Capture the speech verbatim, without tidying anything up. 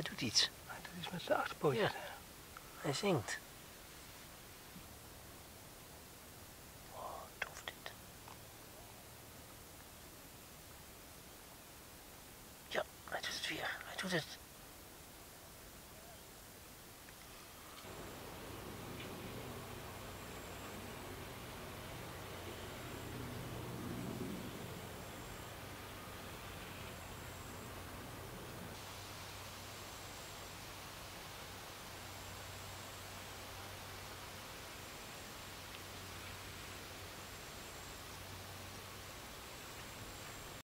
Hij doet iets. Hij doet iets met zijn achterpootjes. Ja. Hij zingt. Oh, tof dit. Ja, hij doet het weer. Hij doet het.